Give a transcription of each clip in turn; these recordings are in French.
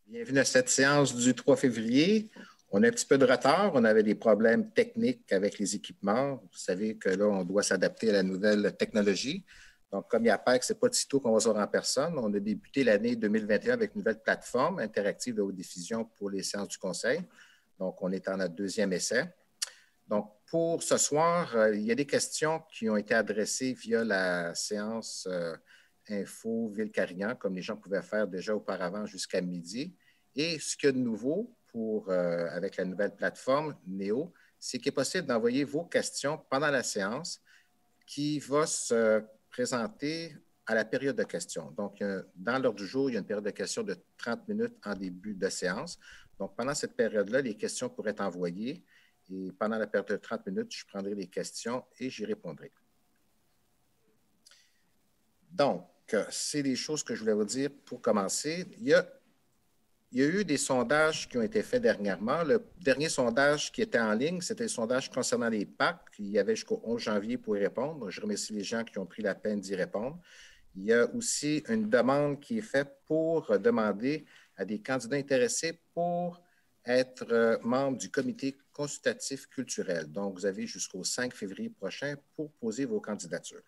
Bienvenue à cette séance du 3 février. On a un petit peu de retard. On avait des problèmes techniques avec les équipements. Vous savez que là, on doit s'adapter à la nouvelle technologie. Donc, comme il y a pas que ce n'est pas de sitôt qu'on va se voir en personne, on a débuté l'année 2021 avec une nouvelle plateforme interactive de haute diffusion pour les séances du Conseil. Donc, on est en notre deuxième essai. Donc, pour ce soir, il y a des questions qui ont été adressées via la séance Info Ville-Carignan, comme les gens pouvaient faire déjà auparavant jusqu'à midi. Et ce qu'il y a de nouveau avec la nouvelle plateforme Néo, c'est qu'il est possible d'envoyer vos questions pendant la séance qui va se présenter à la période de questions. Donc, dans l'ordre du jour, il y a une période de questions de 30 minutes en début de séance. Donc, pendant cette période-là, les questions pourraient être envoyées. Et pendant la période de 30 minutes, je prendrai les questions et j'y répondrai. Donc, c'est les choses que je voulais vous dire pour commencer. Il y a eu des sondages qui ont été faits dernièrement. Le dernier sondage qui était en ligne, c'était le sondage concernant les PAC. Il y avait jusqu'au 11 janvier pour y répondre. Je remercie les gens qui ont pris la peine d'y répondre. Il y a aussi une demande qui est faite pour demander à des candidats intéressés pour être membre du comité consultatif culturel. Donc, vous avez jusqu'au 5 février prochain pour poser vos candidatures.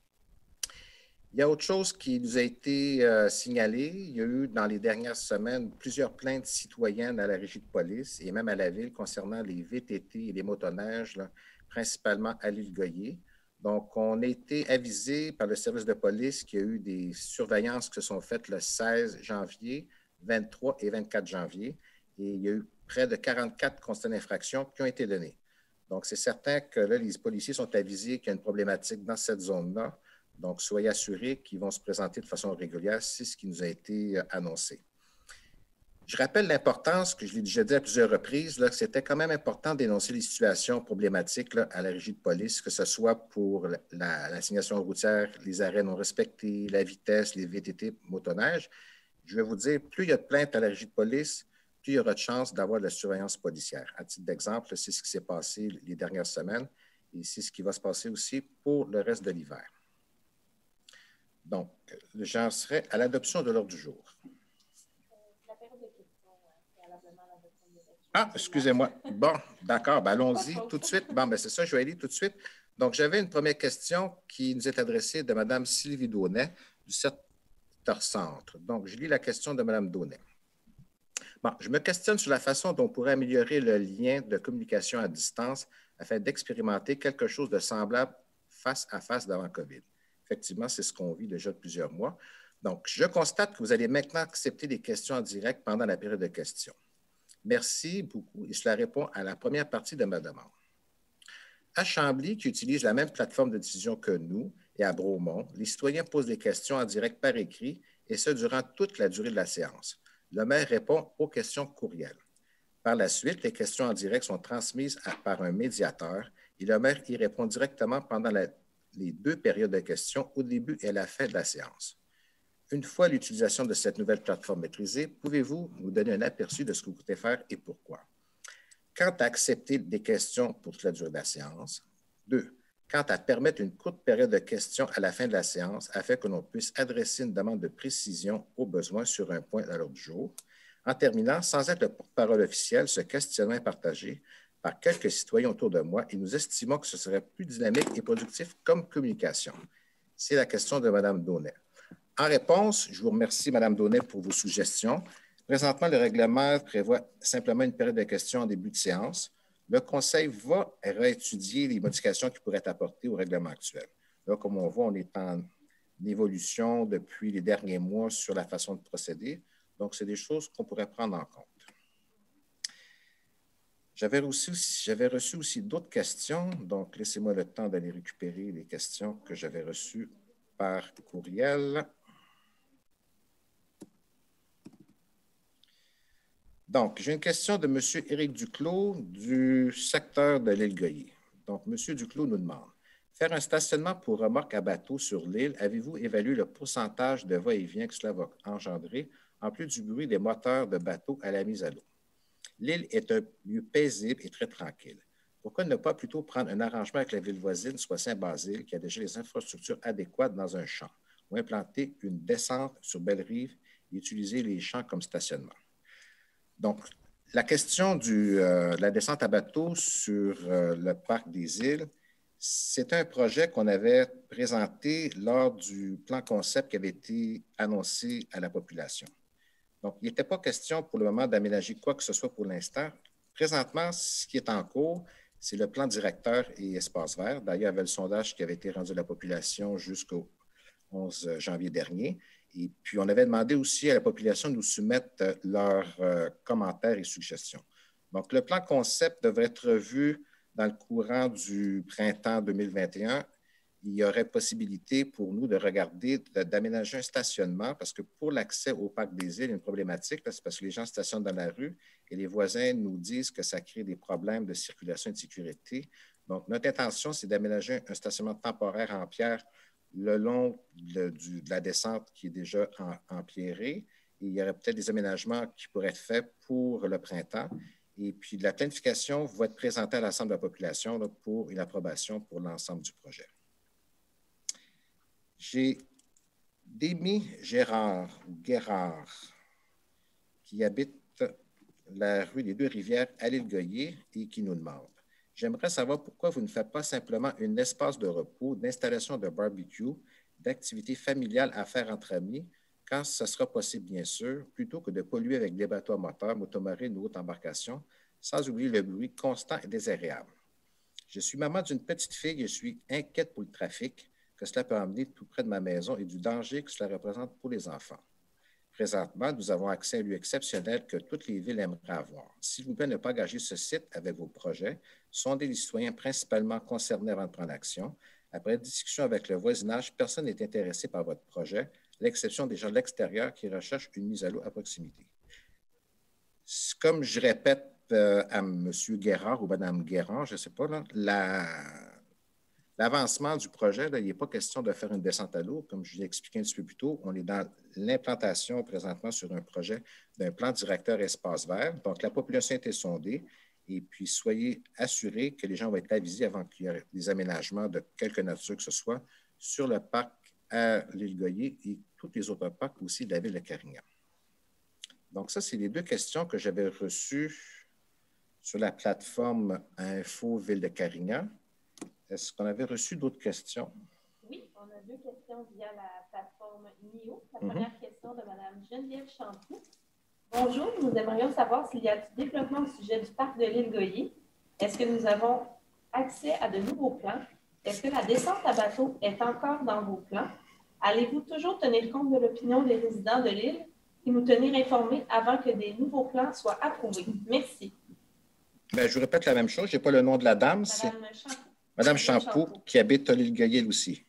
Il y a autre chose qui nous a été signalé. Il y a eu dans les dernières semaines plusieurs plaintes citoyennes à la régie de police et même à la ville concernant les VTT et les motoneiges, là, principalement à l'île Goyer. Donc, on a été avisé par le service de police qu'il y a eu des surveillances qui se sont faites le 16 janvier, 23 et 24 janvier. Et il y a eu près de 44 constats d'infraction qui ont été donnés. Donc, c'est certain que là, les policiers sont avisés qu'il y a une problématique dans cette zone-là. Donc, soyez assurés qu'ils vont se présenter de façon régulière. C'est ce qui nous a été annoncé. Je rappelle l'importance, que je l'ai déjà dit à plusieurs reprises, là, que c'était quand même important d'énoncer les situations problématiques là, à la régie de police, que ce soit pour l'assignation routière, les arrêts non respectés, la vitesse, les VTT, motoneige. Je vais vous dire, plus il y a de plaintes à la régie de police, plus il y aura de chances d'avoir de la surveillance policière. À titre d'exemple, c'est ce qui s'est passé les dernières semaines et c'est ce qui va se passer aussi pour le reste de l'hiver. Donc, j'en serai à l'adoption de l'ordre du jour. La période de questions, préalablement à l'adoption de l'ordre. Ah, excusez-moi. Bon, d'accord, ben allons-y tout de suite. Bon, ben c'est ça, je vais aller tout de suite. Donc, j'avais une première question qui nous est adressée de Mme Sylvie Daunet du secteur centre. Donc, je lis la question de Mme Daunet. Bon, je me questionne sur la façon dont on pourrait améliorer le lien de communication à distance afin d'expérimenter quelque chose de semblable face à face d'avant COVID. Effectivement, c'est ce qu'on vit déjà de plusieurs mois. Donc, je constate que vous allez maintenant accepter des questions en direct pendant la période de questions. Merci beaucoup et cela répond à la première partie de ma demande. À Chambly, qui utilise la même plateforme de diffusion que nous, et à Bromont, les citoyens posent des questions en direct par écrit et ce durant toute la durée de la séance. Le maire répond aux questions courriel. Par la suite, les questions en direct sont transmises par un médiateur et le maire y répond directement pendant les deux périodes de questions au début et à la fin de la séance. Une fois l'utilisation de cette nouvelle plateforme maîtrisée, pouvez-vous nous donner un aperçu de ce que vous comptez faire et pourquoi? Quant à accepter des questions pour toute la durée de la séance. 2. Quant à permettre une courte période de questions à la fin de la séance afin que l'on puisse adresser une demande de précision au besoin sur un point à l'ordre du jour. En terminant, sans être le porte-parole officiel, ce questionnement est partagé par quelques citoyens autour de moi et nous estimons que ce serait plus dynamique et productif comme communication. C'est la question de Mme Daunet. En réponse, je vous remercie, Mme Daunet, pour vos suggestions. Présentement, le règlement prévoit simplement une période de questions en début de séance. Le Conseil va réétudier les modifications qui pourraient être apportées au règlement actuel. Là, comme on voit, on est en évolution depuis les derniers mois sur la façon de procéder. Donc, c'est des choses qu'on pourrait prendre en compte. J'avais reçu aussi d'autres questions, donc laissez-moi le temps d'aller récupérer les questions que j'avais reçues par courriel. Donc, j'ai une question de M. Éric Duclos du secteur de l'île Goyer. Donc, M. Duclos nous demande, faire un stationnement pour remorque à bateau sur l'île, avez-vous évalué le pourcentage de va-et-vient que cela va engendrer, en plus du bruit des moteurs de bateau à la mise à l'eau? L'île est un lieu paisible et très tranquille. Pourquoi ne pas plutôt prendre un arrangement avec la ville voisine, soit Saint-Basile, qui a déjà les infrastructures adéquates dans un champ, ou implanter une descente sur Belle-Rive et utiliser les champs comme stationnement? Donc, la question de la descente à bateau sur le parc des îles, c'est un projet qu'on avait présenté lors du plan concept qui avait été annoncé à la population. Donc, il n'était pas question pour le moment d'aménager quoi que ce soit pour l'instant. Présentement, ce qui est en cours, c'est le plan directeur et espace vert. D'ailleurs, il y avait le sondage qui avait été rendu à la population jusqu'au 11 janvier dernier. Et puis, on avait demandé aussi à la population de nous soumettre leurs commentaires et suggestions. Donc, le plan concept devrait être revu dans le courant du printemps 2021. Il y aurait possibilité pour nous de regarder, d'aménager un stationnement, parce que pour l'accès au parc des îles, il y a une problématique, c'est parce que les gens stationnent dans la rue et les voisins nous disent que ça crée des problèmes de circulation et de sécurité. Donc, notre intention, c'est d'aménager un stationnement temporaire en pierre le long de la descente qui est déjà empierrée. Et il y aurait peut-être des aménagements qui pourraient être faits pour le printemps. Et puis, la planification va être présentée à l'ensemble de la population là, pour une approbation pour l'ensemble du projet. J'ai Démy Guérard, qui habite la rue des Deux-Rivières à l'Île-Goyer et qui nous demande: j'aimerais savoir pourquoi vous ne faites pas simplement un espace de repos, d'installation de barbecue, d'activités familiales à faire entre amis, quand ce sera possible, bien sûr, plutôt que de polluer avec des bateaux à moteur, motomarines ou autres embarcations, sans oublier le bruit constant et désagréable. Je suis maman d'une petite fille et je suis inquiète pour le trafic que cela peut amener tout près de ma maison et du danger que cela représente pour les enfants. Présentement, nous avons accès à un lieu exceptionnel que toutes les villes aimeraient avoir. S'il vous plaît, ne pas gager ce site avec vos projets. Sondez les citoyens principalement concernés avant de prendre action. Après discussion avec le voisinage, personne n'est intéressé par votre projet, à l'exception des gens de l'extérieur qui recherchent une mise à l'eau à proximité. Comme je répète à M. Guérard ou Mme Guérard, je ne sais pas, l'avancement du projet, là, il n'est pas question de faire une descente à l'eau. Comme je l'ai expliqué un petit peu plus tôt, on est dans l'implantation présentement sur un projet d'un plan directeur espace vert. Donc, la population a été sondée et puis soyez assurés que les gens vont être avisés avant qu'il y ait des aménagements de quelque nature que ce soit sur le parc à l'Île-Goyer et tous les autres parcs aussi de la ville de Carignan. Donc, ça, c'est les deux questions que j'avais reçues sur la plateforme Info Ville de Carignan. Est-ce qu'on avait reçu d'autres questions? Oui, on a deux questions via la plateforme NIO. La première question de Mme Geneviève Champoux. Bonjour, nous aimerions savoir s'il y a du développement au sujet du parc de l'Île-Goyer. Est-ce que nous avons accès à de nouveaux plans? Est-ce que la descente à bateau est encore dans vos plans? Allez-vous toujours tenir compte de l'opinion des résidents de l'île et nous tenir informés avant que des nouveaux plans soient approuvés? Merci. Bien, je vous répète la même chose. Je n'ai pas le nom de la dame. Madame Champoux, qui habite à l'Île-Goyer aussi.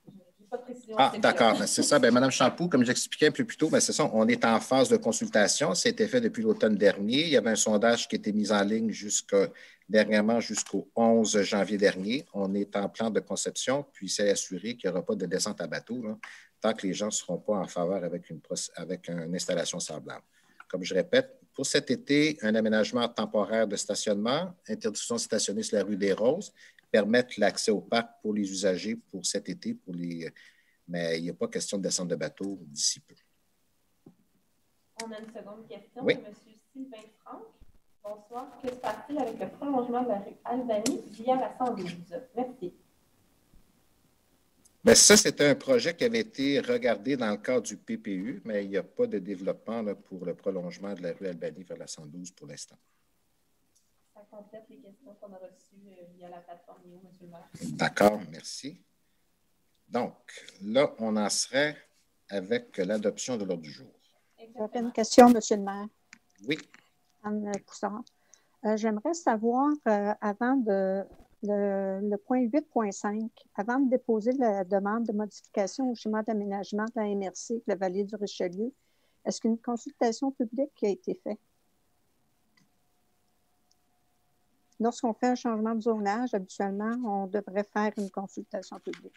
Ah, d'accord. C'est ça. Bien, Madame Champoux, comme j'expliquais un peu plus tôt, bien, c'est ça. On est en phase de consultation. Ça a été fait depuis l'automne dernier. Il y avait un sondage qui a été mis en ligne dernièrement jusqu'au 11 janvier dernier. On est en plan de conception, puis c'est assuré qu'il n'y aura pas de descente à bateau là, tant que les gens ne seront pas en faveur avec une installation semblable. Comme je répète, pour cet été, un aménagement temporaire de stationnement, interdiction de stationner sur la rue des Roses, permettre l'accès au parc pour les usagers pour cet été, mais il n'y a pas question de descente de bateau d'ici peu. On a une seconde question oui. de M. Sylvain Franck. Bonsoir. Que se passe-t-il avec le prolongement de la rue Albany via la 112? Merci. Bien, ça, c'était un projet qui avait été regardé dans le cadre du PPU, mais il n'y a pas de développement là, pour le prolongement de la rue Albany vers la 112 pour l'instant. Ça complète les questions qu'on a reçues via la plateforme NIO, M. le maire. D'accord, merci. Donc, là, on en serait avec l'adoption de l'ordre du jour. J'avais une question, M. le maire. Oui. Anne Coussard. J'aimerais savoir, avant le point 8.5, avant de déposer la demande de modification au schéma d'aménagement de la MRC de la vallée du Richelieu, est-ce qu'une consultation publique a été faite? Lorsqu'on fait un changement de zonage, habituellement, on devrait faire une consultation publique.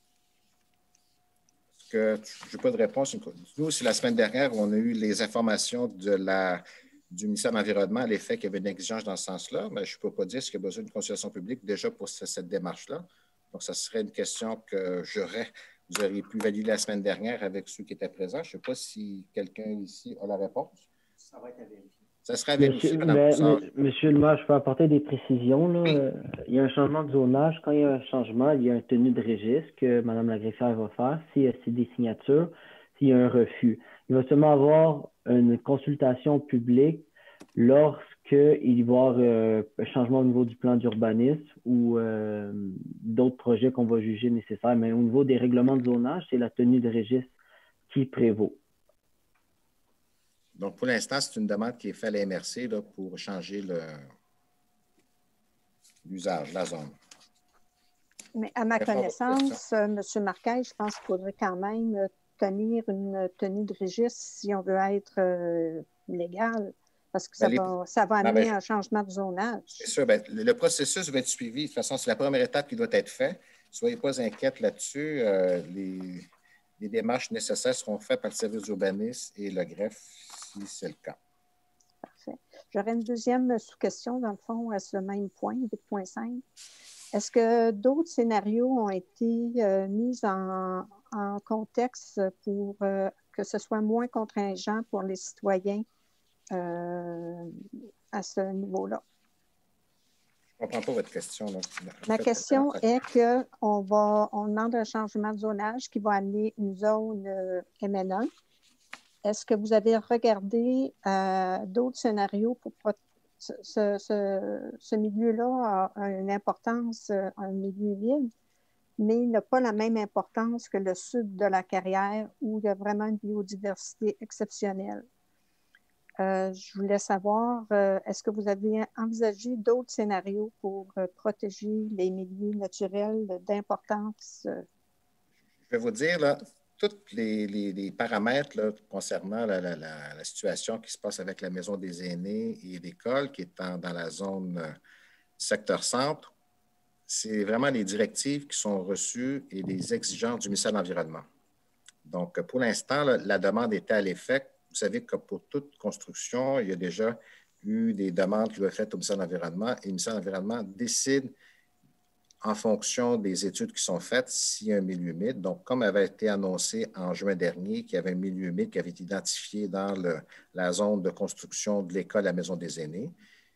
Je n'ai pas de réponse. Nous, c'est la semaine dernière où on a eu les informations du ministère de l'Environnement à l'effet qu'il y avait une exigence dans ce sens-là, mais je ne peux pas dire s'il y a besoin d'une consultation publique déjà pour cette démarche-là. Donc, ça serait une question que vous auriez pu valider la semaine dernière avec ceux qui étaient présents. Je ne sais pas si quelqu'un ici a la réponse. Ça va être à vérifier. Ça serait à vérifier, Mme Boussard. Monsieur le maire, je peux apporter des précisions. Là. Oui. Il y a un changement de zonage. Quand il y a un changement, il y a une tenue de registre que Mme la greffière va faire. Si c'est des signatures, s'il y a un refus. Il va seulement avoir une consultation publique lorsqu'il va y avoir un changement au niveau du plan d'urbanisme ou d'autres projets qu'on va juger nécessaires. Mais au niveau des règlements de zonage, c'est la tenue de registre qui prévaut. Donc, pour l'instant, c'est une demande qui est faite à la MRC là, pour changer l'usage, la zone. Mais à ma connaissance, M. Marquet, je pense qu'il faudrait quand même tenir une tenue de registre si on veut être légal, parce que ça va amener un changement de zonage. C'est sûr. Le processus va être suivi. De toute façon, c'est la première étape qui doit être faite. Soyez pas inquiètes là-dessus. Les démarches nécessaires seront faites par le service d'urbanisme et le greffe, si c'est le cas. Parfait. J'aurais une deuxième sous-question, dans le fond, à ce même point, 8.5. Est-ce que d'autres scénarios ont été mis en contexte pour que ce soit moins contraignant pour les citoyens à ce niveau-là? Je ne comprends pas votre question. Là. Ma question est qu'on demande un changement de zonage qui va amener une zone MN1. Est-ce que vous avez regardé d'autres scénarios pour ce milieu-là a une importance, un milieu humide, mais il n'a pas la même importance que le sud de la Carrière où il y a vraiment une biodiversité exceptionnelle. Je voulais savoir, est-ce que vous avez envisagé d'autres scénarios pour protéger les milieux naturels d'importance? Je vais vous dire, là, tous les paramètres là, concernant la situation qui se passe avec la Maison des aînés et l'école qui est dans la zone secteur centre, c'est vraiment les directives qui sont reçues et les exigences du ministère de l'Environnement. Donc, pour l'instant, la demande était à l'effet. Vous savez que pour toute construction, il y a déjà eu des demandes qui doivent être faites au ministère de l'Environnement et le ministère de l'Environnement décide en fonction des études qui sont faites s'il y a un milieu humide. Donc, comme avait été annoncé en juin dernier qu'il y avait un milieu humide qui avait été identifié dans la zone de construction de l'école à la Maison des aînés,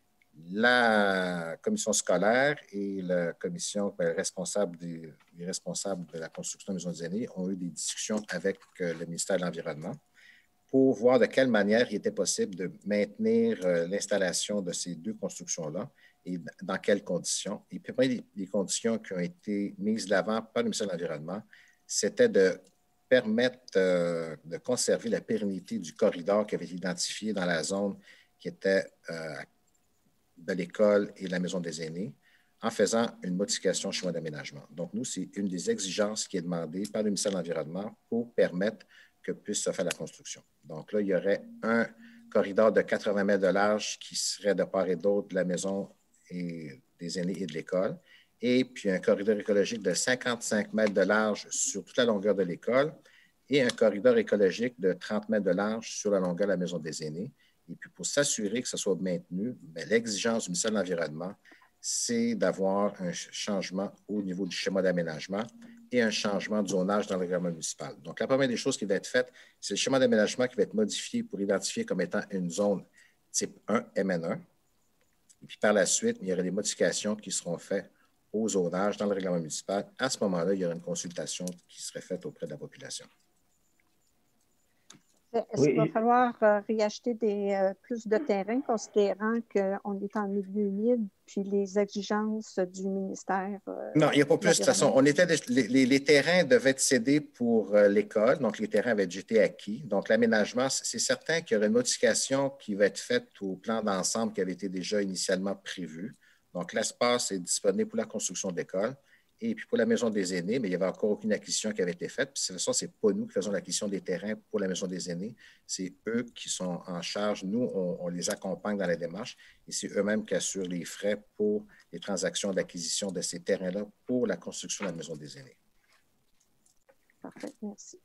la commission scolaire et la commission responsable les responsables de la construction de la Maison des aînés ont eu des discussions avec le ministère de l'Environnement pour voir de quelle manière il était possible de maintenir l'installation de ces deux constructions-là et dans quelles conditions. Et puis, les conditions qui ont été mises de l'avant par le ministère de l'Environnement, c'était de permettre de conserver la pérennité du corridor qui avait été identifié dans la zone qui était de l'école et de la Maison des aînés en faisant une modification au schéma d'aménagement. Donc, nous, c'est une des exigences qui est demandée par le ministère de l'Environnement pour permettre que puisse se faire la construction. Donc là, il y aurait un corridor de 80 mètres de large qui serait de part et d'autre de la maison et des aînés et de l'école, et puis un corridor écologique de 55 mètres de large sur toute la longueur de l'école et un corridor écologique de 30 mètres de large sur la longueur de la maison des aînés. Et puis pour s'assurer que ce soit maintenu, l'exigence du ministère de l'Environnement, c'est d'avoir un changement au niveau du schéma d'aménagement et un changement de zonage dans le règlement municipal. Donc, la première des choses qui va être faite, c'est le schéma d'aménagement qui va être modifié pour identifier comme étant une zone type 1, MN1. Et puis, par la suite, il y aura des modifications qui seront faites au zonage dans le règlement municipal. À ce moment-là, il y aura une consultation qui serait faite auprès de la population. Est-ce qu'il va falloir réacheter plus de terrain, considérant qu'on est en milieu humide, puis les exigences du ministère? Non, il n'y a pas plus. De toute façon, les terrains devaient être cédés pour l'école, donc les terrains avaient été acquis. Donc, l'aménagement, c'est certain qu'il y aura une modification qui va être faite au plan d'ensemble qui avait été déjà initialement prévu. Donc, l'espace est disponible pour la construction de l'école. Et puis pour la Maison des aînés, mais il n'y avait encore aucune acquisition qui avait été faite. Puis de toute façon, ce n'est pas nous qui faisons l'acquisition des terrains pour la Maison des aînés. C'est eux qui sont en charge. Nous, on les accompagne dans la démarche et c'est eux-mêmes qui assurent les frais pour les transactions d'acquisition de ces terrains-là pour la construction de la Maison des aînés. Parfait, merci.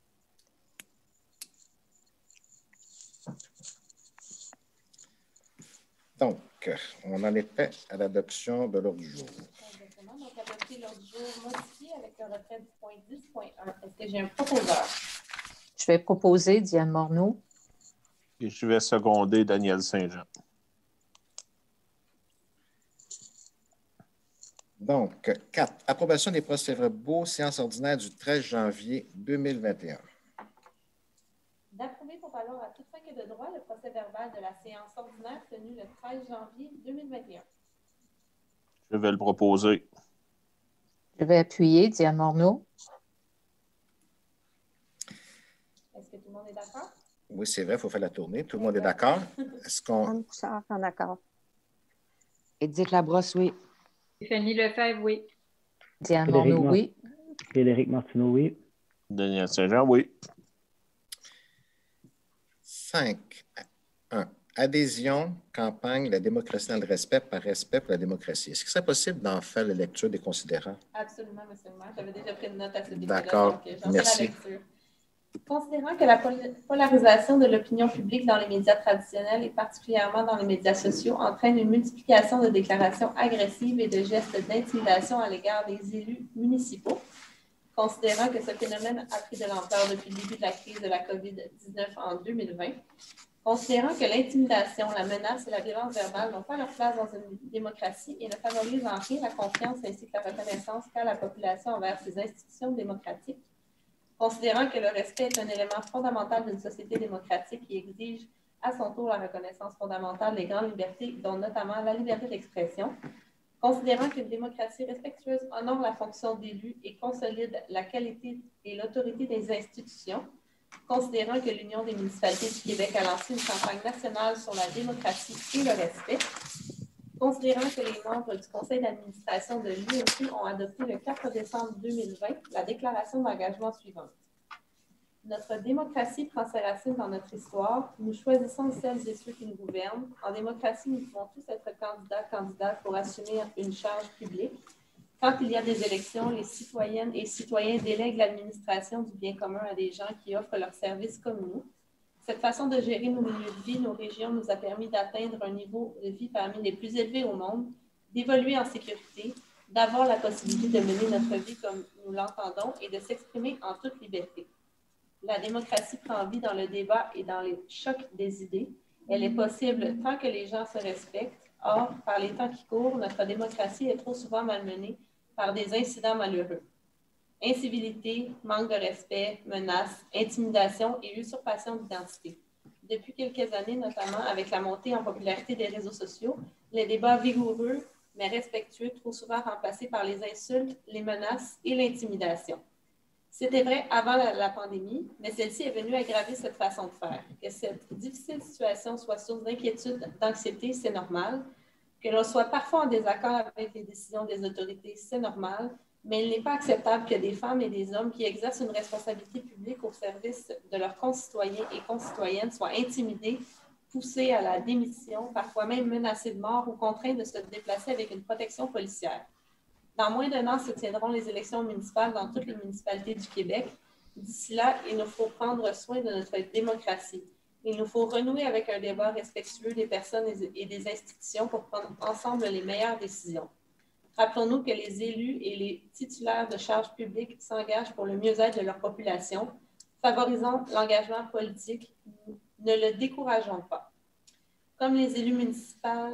Donc, on en était à l'adoption de l'ordre du jour. Donc, adopter l'ordre du jour modifié avec le retrait du point 10.1. Est-ce que j'ai un proposeur? Je vais proposer Diane Morneau. Et je vais seconder Daniel Saint-Jean. Donc, 4. Approbation des procès-verbaux, séance ordinaire du 13 janvier 2021. D'approuver pour valoir à toute fin et de droit le procès-verbal de la séance ordinaire tenue le 13 janvier 2021. Je vais le proposer. Je vais appuyer. Diane Morneau. Est-ce que tout le monde est d'accord? Oui, c'est vrai, il faut faire la tournée. Tout le monde est d'accord? Est-ce qu'on... Anne Poussard, en accord. Édith Labrosse, oui. Stéphanie Lefebvre, oui. Diane Morneau, oui. Frédéric Martineau, oui. Daniel Saint-Jean, oui. 5. 1. Adhésion, campagne, la démocratie dans le respect par respect pour la démocratie. Est-ce qu'il serait possible d'en faire la lecture des considérants? Absolument, M. le maire. J'avais déjà pris une note à ce niveau. D'accord, merci. Considérant que la polarisation de l'opinion publique dans les médias traditionnels et particulièrement dans les médias sociaux entraîne une multiplication de déclarations agressives et de gestes d'intimidation à l'égard des élus municipaux, considérant que ce phénomène a pris de l'ampleur depuis le début de la crise de la COVID-19 en 2020, considérant que l'intimidation, la menace et la violence verbale n'ont pas leur place dans une démocratie et ne favorisent en rien la confiance ainsi que la reconnaissance qu'a la population envers ces institutions démocratiques, considérant que le respect est un élément fondamental d'une société démocratique qui exige à son tour la reconnaissance fondamentale des grandes libertés, dont notamment la liberté d'expression, considérant qu'une démocratie respectueuse honore la fonction d'élu et consolide la qualité et l'autorité des institutions, considérant que l'Union des municipalités du Québec a lancé une campagne nationale sur la démocratie et le respect, considérant que les membres du conseil d'administration de l'UMQ ont adopté le 4 décembre 2020 la déclaration d'engagement suivante. Notre démocratie prend ses racines dans notre histoire. Nous choisissons celles et ceux qui nous gouvernent. En démocratie, nous pouvons tous être candidates pour assumer une charge publique. Quand il y a des élections, les citoyennes et citoyens délèguent l'administration du bien commun à des gens qui offrent leurs services comme nous. Cette façon de gérer nos milieux de vie, nos régions, nous a permis d'atteindre un niveau de vie parmi les plus élevés au monde, d'évoluer en sécurité, d'avoir la possibilité de mener notre vie comme nous l'entendons et de s'exprimer en toute liberté. La démocratie prend vie dans le débat et dans les chocs des idées. Elle est possible tant que les gens se respectent. Or, par les temps qui courent, notre démocratie est trop souvent malmenée par des incidents malheureux. Incivilité, manque de respect, menaces, intimidation et usurpation d'identité. Depuis quelques années, notamment avec la montée en popularité des réseaux sociaux, les débats vigoureux mais respectueux, trop souvent remplacés par les insultes, les menaces et l'intimidation. C'était vrai avant la pandémie, mais celle-ci est venue aggraver cette façon de faire. Que cette difficile situation soit source d'inquiétude, d'anxiété, c'est normal. Que l'on soit parfois en désaccord avec les décisions des autorités, c'est normal. Mais il n'est pas acceptable que des femmes et des hommes qui exercent une responsabilité publique au service de leurs concitoyens et concitoyennes soient intimidés, poussés à la démission, parfois même menacés de mort ou contraints de se déplacer avec une protection policière. Dans moins d'un an se tiendront les élections municipales dans toutes les municipalités du Québec. D'ici là, il nous faut prendre soin de notre démocratie. Il nous faut renouer avec un débat respectueux des personnes et des institutions pour prendre ensemble les meilleures décisions. Rappelons-nous que les élus et les titulaires de charges publiques s'engagent pour le mieux-être de leur population. Favorisons l'engagement politique, ne le décourageons pas. Comme les élus municipaux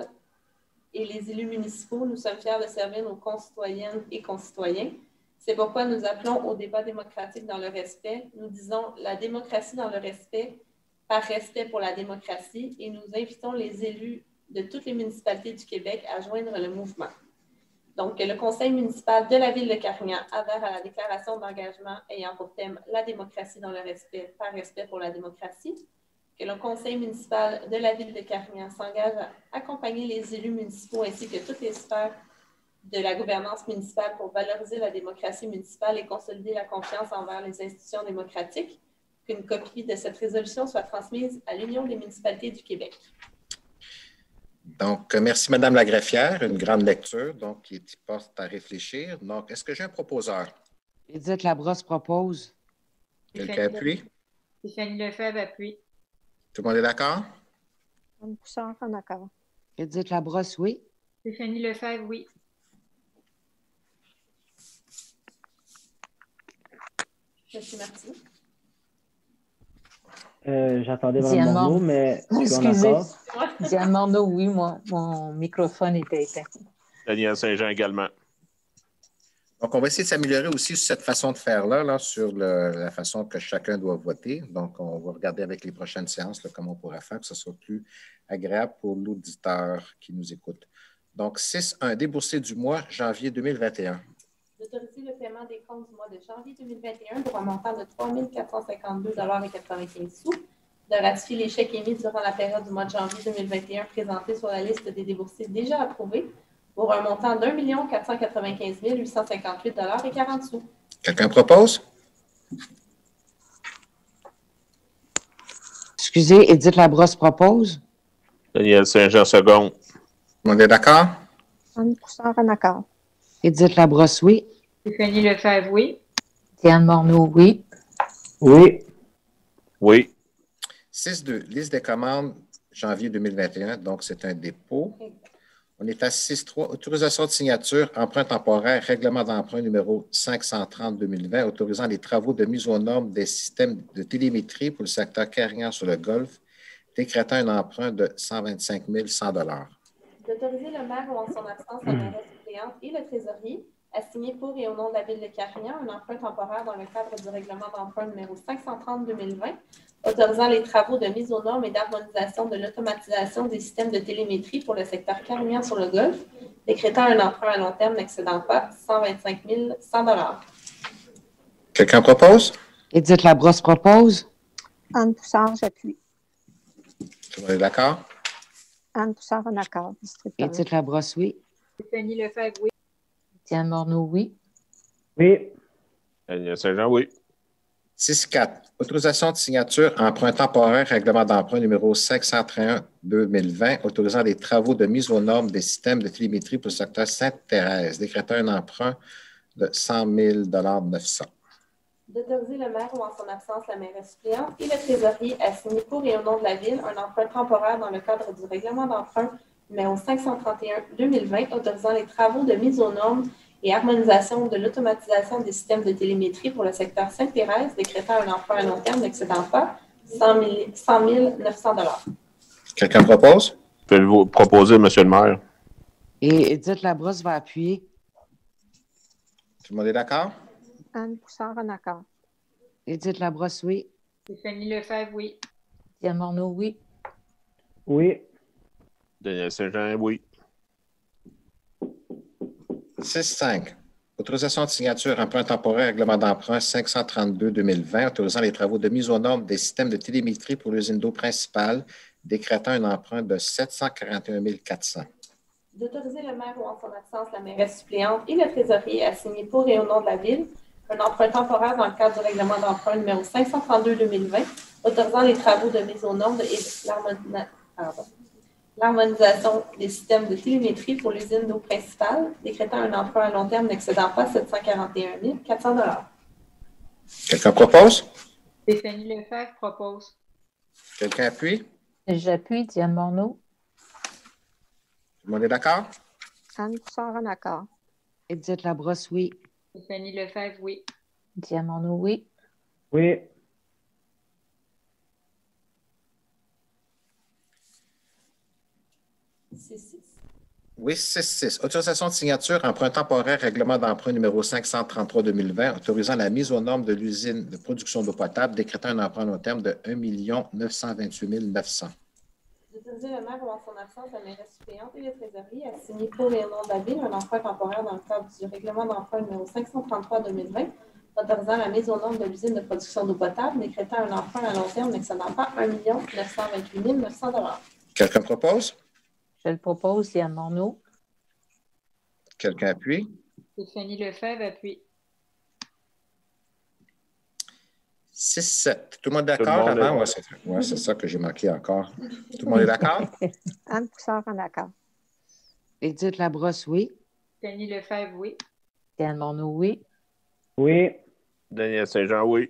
et les élus municipaux, nous sommes fiers de servir nos concitoyennes et concitoyens. C'est pourquoi nous appelons au débat démocratique dans le respect. Nous disons la démocratie dans le respect, par respect pour la démocratie, et nous invitons les élus de toutes les municipalités du Québec à joindre le mouvement. Donc, le conseil municipal de la ville de Carignan adhère à la déclaration d'engagement ayant pour thème la démocratie dans le respect, par respect pour la démocratie. Que le conseil municipal de la ville de Carignan s'engage à accompagner les élus municipaux ainsi que toutes les sphères de la gouvernance municipale pour valoriser la démocratie municipale et consolider la confiance envers les institutions démocratiques. Qu'une copie de cette résolution soit transmise à l'Union des municipalités du Québec. Donc, merci Mme la greffière. Une grande lecture, donc, qui porte à réfléchir. Donc, est-ce que j'ai un proposeur? Édith Labrosse propose. Quelqu'un appuie? Stéphanie Lefebvre appuie. Tout le monde est d'accord? Anne Poussard, en accord. Édith Labrosse, oui. Stéphanie Lefebvre, oui. Monsieur Martin. J'attendais Mme Morneau, mais je suis en accord. Diane Morneau, oui, mon microphone était éteint. Daniel Saint-Jean également. Donc, on va essayer de s'améliorer aussi sur cette façon de faire-là, là, sur la façon que chacun doit voter. Donc, on va regarder avec les prochaines séances là, comment on pourra faire que ce soit plus agréable pour l'auditeur qui nous écoute. Donc, 6.1, déboursé du mois janvier 2021. D'autoriser le paiement des comptes du mois de janvier 2021 pour un montant de 3 452,95 $, de ratifier les chèques émis durant la période du mois de janvier 2021 présentés sur la liste des déboursés déjà approuvés pour un montant d'1 495 858,40 $. Quelqu'un propose? Excusez, Édith Labrosse propose. Daniel Saint-Jean, second. On est d'accord? Anne Poussard en accord. Édith Labrosse, oui. Stéphanie Lefebvre, oui. Diane Morneau, oui. Oui. Oui. 6.2, liste des commandes janvier 2021, donc c'est un dépôt. On est à 6.3, autorisation de signature, emprunt temporaire, règlement d'emprunt numéro 530-2020, autorisant les travaux de mise aux normes des systèmes de télémétrie pour le secteur Carignan sur le Golfe, décrétant un emprunt de 125 100 $. D'autoriser le maire ou en son absence la mairesse suppléante et le trésorier à signer pour et au nom de la Ville de Carignan un emprunt temporaire dans le cadre du règlement d'emprunt numéro 530-2020, autorisant les travaux de mise aux normes et d'harmonisation de l'automatisation des systèmes de télémétrie pour le secteur Carignan sur le Golfe, décrétant un emprunt à long terme n'excédant pas 125 100 $. Quelqu'un propose? Édith Labrosse propose. Anne Poussard, j'appuie. Tout le monde est d'accord? Anne Poussard en accord. District Édith Labrosse, oui. Stéphanie Lefebvre, oui. Diane Morneau, oui. Oui. Daniel Saint-Jean, oui. 6.4, autorisation de signature, emprunt temporaire, règlement d'emprunt numéro 531-2020, autorisant les travaux de mise aux normes des systèmes de télémétrie pour le secteur Sainte-Thérèse, décrétant un emprunt de 100 900 $. D'autoriser le maire ou en son absence la mairesse suppléante et le trésorier à signer pour et au nom de la Ville un emprunt temporaire dans le cadre du règlement d'emprunt numéro 531-2020, autorisant les travaux de mise aux normes et harmonisation de l'automatisation des systèmes de télémétrie pour le secteur Sainte-Thérèse, décrétant un emprunt à long terme n'excédant pas 100 900 $. Quelqu'un propose? Je vais le proposer, Monsieur le maire. Et Édith Labrosse va appuyer. Tout le monde est d'accord? Anne Poussard en accord. Édith Labrosse, oui. Stéphanie Lefebvre, oui. Diane Morneau, oui. Oui. Daniel Saint-Jean, oui. 6.5, autorisation de signature, emprunt temporaire, règlement d'emprunt 532-2020, autorisant les travaux de mise aux normes des systèmes de télémétrie pour l'usine d'eau principale, décrétant un emprunt de 741 400 $. D'autoriser le maire ou en son absence la mairesse suppléante et le trésorier à signer pour et au nom de la Ville un emprunt temporaire dans le cadre du règlement d'emprunt numéro 532-2020, autorisant les travaux de mise aux normes et l'harmonisation des systèmes de télémétrie pour l'usine d'eau principale, décrétant un emprunt à long terme n'excédant pas 741 400 $. Quelqu'un propose? Stéphanie Lefebvre propose. Quelqu'un appuie? J'appuie Diane Morneau. Tout le monde est d'accord? Anne Poussard en accord. Édith Labrosse, oui. Stéphanie Lefebvre, oui. Diane Morneau, oui. Oui. Oui, 6.6. Autorisation de signature, emprunt temporaire, règlement d'emprunt numéro 533-2020, autorisant la mise aux normes de l'usine de production d'eau potable, décrétant un emprunt long terme de 1 928 900 $. D'autoriser le maire ou en son absence la mairesse suppléante et le trésorier à signer pour et au nom de la Ville un emprunt temporaire dans le cadre du règlement d'emprunt numéro 533-2020, autorisant la mise aux normes de l'usine de production d'eau potable, décrétant un emprunt à long terme n'excédant pas 1 928 900 $. Quelqu'un propose? Je le propose, Diane Morneau. Quelqu'un appuie? Stéphanie Lefebvre appuie. 6-7. Tout le monde est Tout le d'accord monde avant? est- Oui, c'est ça que j'ai manqué encore. Tout le monde est d'accord? Anne Poussard en accord. Édith Labrosse, oui. Stéphanie Lefebvre, oui. Diane Morneau, oui. Oui. Daniel Saint-Jean, oui.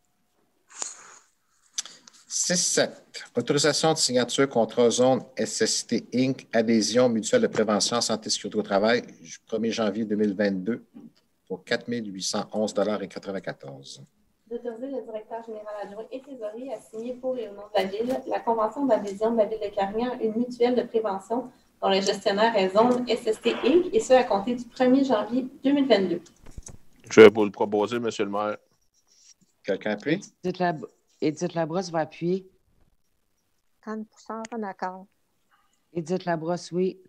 6-7. Autorisation de signature contrat zone SST Inc. Adhésion mutuelle de prévention santé et sécurité au travail du 1er janvier 2022 pour 4 811,94 $. D'autoriser le directeur général adjoint et trésorier à signer pour et au nom de la Ville la convention d'adhésion de la Ville de Carignan à une mutuelle de prévention dont le gestionnaire est zone SST Inc. et ce à compter du 1er janvier 2022. Je vais vous le proposer, Monsieur le maire. Quelqu'un appuie? Édith Labrosse va appuyer. Anne Poussard, en accord. Édith Labrosse, oui.